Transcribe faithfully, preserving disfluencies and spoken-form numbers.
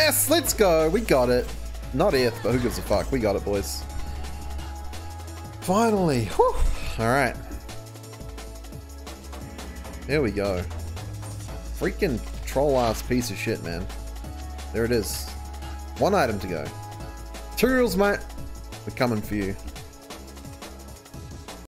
Yes, let's go. We got it. Not Earth, but who gives a fuck? We got it, boys. Finally. Whew. All right. There we go. Freaking troll-ass piece of shit, man. There it is. One item to go. Materials, mate. We're coming for you.